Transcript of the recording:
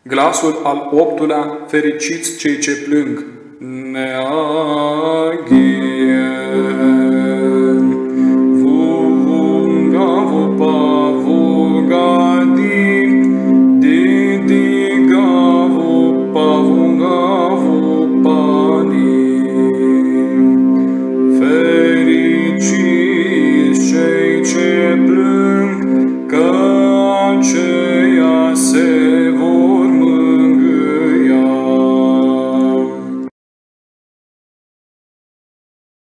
Glasul al optulea, fericiți cei ce plâng. Neaghi